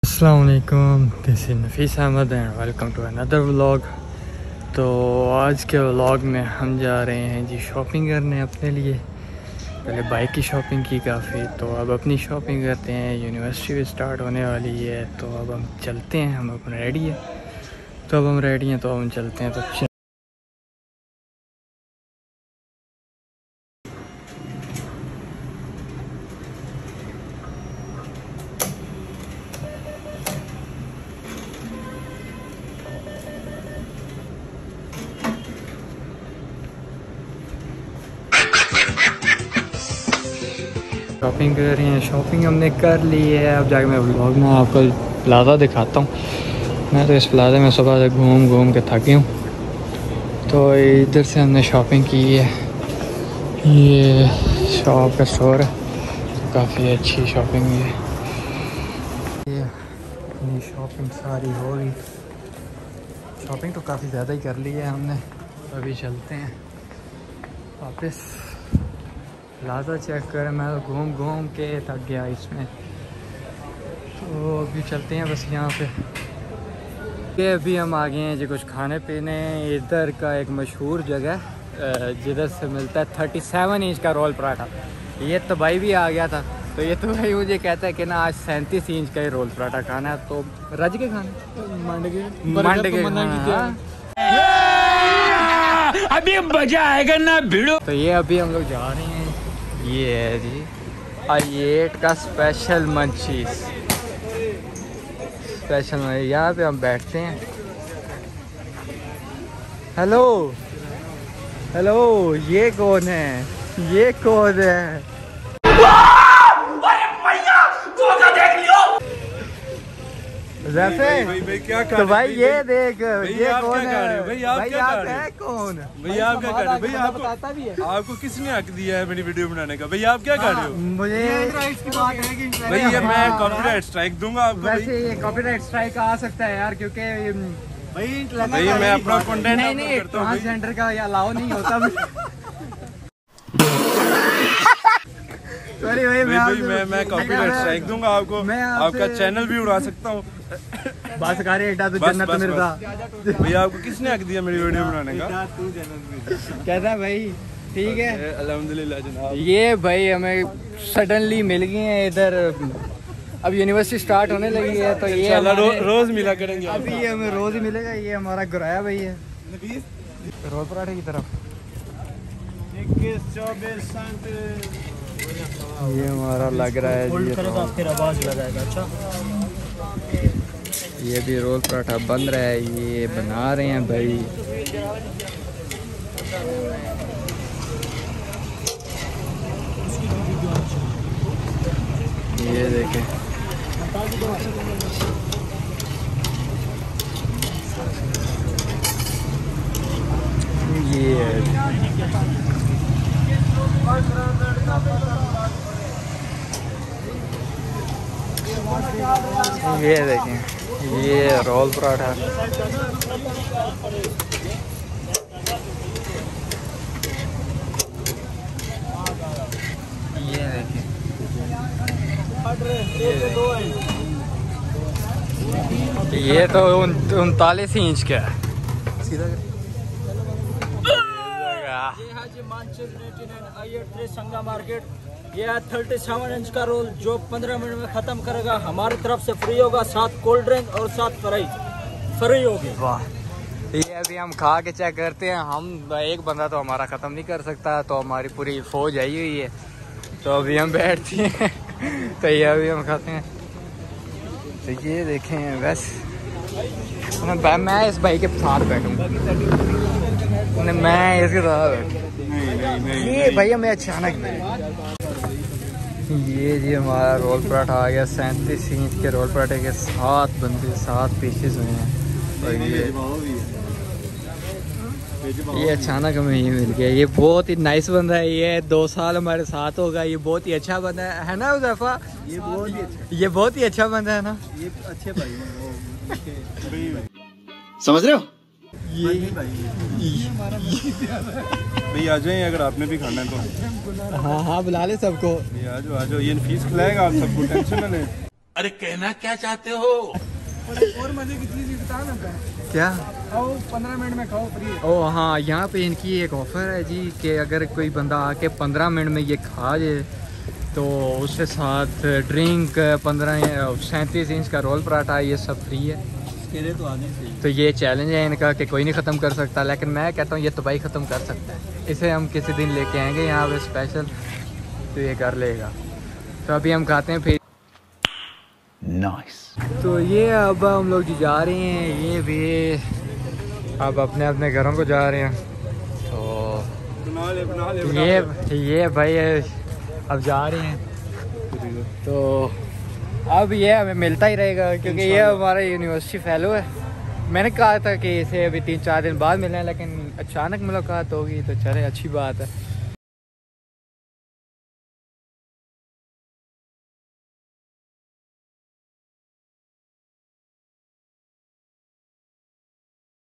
अस्सलाम वालेकुम, this is Nafees Ahmed and welcome to another vlog. तो आज के व्लॉग में हम जा रहे हैं जी शॉपिंग करने अपने लिए। पहले बाइक की शॉपिंग की काफ़ी, तो अब अपनी शॉपिंग करते हैं। यूनिवर्सिटी भी स्टार्ट होने वाली है, तो अब हम चलते हैं। हम अपन रेडी हैं, तो अब हम रेडी हैं, तो अब हम चलते हैं। तो शॉपिंग कर रहे हैं। शॉपिंग हमने कर ली है। अब जाके मैं व्लॉग में आपको प्लाज़ा दिखाता हूँ। मैं तो इस प्लाज़ा में सुबह से घूम घूम के थकी हूँ। तो इधर से हमने शॉपिंग की है। ये शॉप का स्टोर है, काफ़ी अच्छी शॉपिंग है। ये अपनी शॉपिंग सारी हो गई। शॉपिंग तो काफ़ी ज़्यादा ही कर ली है हमने। अभी चलते हैं वापस। प्लाज़ा चेक करें, मैं तो घूम घूम के थक गया इसमें। तो अभी चलते हैं बस यहाँ पे। ये अभी हम आ गए हैं जी कुछ खाने पीने। इधर का एक मशहूर जगह जिधर से मिलता है 37 इंच का रोल पराठा। ये तो भाई भी आ गया था, तो ये तो भाई मुझे कहता है कि ना आज 37 इंच का ही रोल पराठा खाना है। तो रज के खाना मंड के अभी मजा आएगा ना भिड़ो। तो ये अभी हम लोग जा रहे हैं। ये है जी आइएट का स्पेशल मंचीज। स्पेशल यहाँ पे हम बैठते हैं। हेलो हेलो, ये कौन है? ये कौन है? भाई क्या कर तो भाई ये देख, ये कौन है? भाई आप क्या कर रहे हैं? कौन? भाई आप क्या कर रहे हो? भाई आपको किसने हक दिया है मेरी वीडियो बनाने का? भाई आप क्या कर रहे हो? मुझे भाई ये मैं कॉपीराइट स्ट्राइक दूंगा आपको। वैसे ये कॉपीराइट स्ट्राइक आ सकता है यार, क्योंकि भाई मैं अपना कंटेंट नहीं करता हूँ। ट्रांसजेंडर का अलाउ नहीं होता। सॉरी भाई, मैं कॉपीराइट स्ट्राइक दूंगा आपको। आपका चैनल भी उड़ा सकता हूँ। बस करे एटा तो जन्नत मिर्जा। भैया आपको किसने हक दिया मेरी वीडियो बनाने का? कैसा है भाई? ठीक है अल्हम्दुलिल्लाह जनाब। ये भाई हमें सडनली मिल गए हैं इधर। अब यूनिवर्सिटी स्टार्ट होने लगी है, तो ये रोज मिला करेंगे। अभी ये हमें रोज ही मिलेगा। ये हमारा गुराया भाई है रोल पराठे की तरफ। ये हमारा लग रहा है जी, फिर आवाज लगाएगा। अच्छा, ये भी रोल पराठा बन रहा है। ये बना रहे हैं भाई। ये देखें, ये देखें, ये रोल पराठा। ये देखें, ये तो 39 इंच का है। सीधा संगा मार्केट। ये है 37 इंच का रोल जो 15 मिनट में खत्म करेगा। हमारी तरफ से फ्री होगा, साथ कोल्ड ड्रिंक और साथ फ्री होगी। वाह, ये अभी हम खा के चेक करते हैं। हम एक बंदा तो हमारा ख़त्म नहीं कर सकता, तो हमारी पूरी फौज आई हुई है। तो अभी हम बैठती हैं। तो ये अभी हम खाते हैं। तो ये देखें, बस मैं इस भाई के साथ बैठूँगा। मैं इसके साथ बैठूँ। ये भैया मैं अचानक ये जी हमारा रोल पराठा आ गया। 37 इंच के रोल पराठे के 7 पीसेस हुए हैं। और ये अचानक हमें ये मिल गया। ये बहुत ही नाइस बंदा है। ये 2 साल हमारे साथ होगा। ये बहुत ही अच्छा बंदा है ना उज़ैफ़ा? ये बहुत ही अच्छा बंदा है ना। ये अच्छे भाई समझ रहे हो? भाई आ जाए अगर आपने भी खाना है तो। हाँ हाँ बुला ले सबको। आ जाओ ये फीस खिलाएगा आप सबको, टेंशन ना लें। अरे कहना क्या चाहते हो? और मजे की चीज बता ना। क्या? खाओ 15 मिनट में खाओ फ्री। ओ हाँ, यहाँ पे इनकी एक ऑफ़र है जी कि अगर कोई बंदा आके 15 मिनट में ये खा जाए तो उसके साथ ड्रिंक 37 इंच का रोल पराठा ये सब फ्री है। तो आने से तो ये चैलेंज है इनका कि कोई नहीं ख़त्म कर सकता, लेकिन मैं कहता हूँ ये तो भाई ख़त्म कर सकता है। इसे हम किसी दिन लेके आएंगे यहाँ पे स्पेशल, तो ये कर लेगा। तो अभी हम खाते हैं फिर। नाइस। तो ये अब हम लोग जो जा रहे हैं ये भी अब अपने अपने घरों को जा रहे हैं। तो बना ले ये भाई अब जा रहे हैं, तो अब ये हमें मिलता ही रहेगा क्योंकि ये हमारा यूनिवर्सिटी फेलो है। मैंने कहा था कि इसे अभी 3-4 दिन बाद मिलना है, लेकिन अचानक मुलाकात होगी तो चले अच्छी बात है।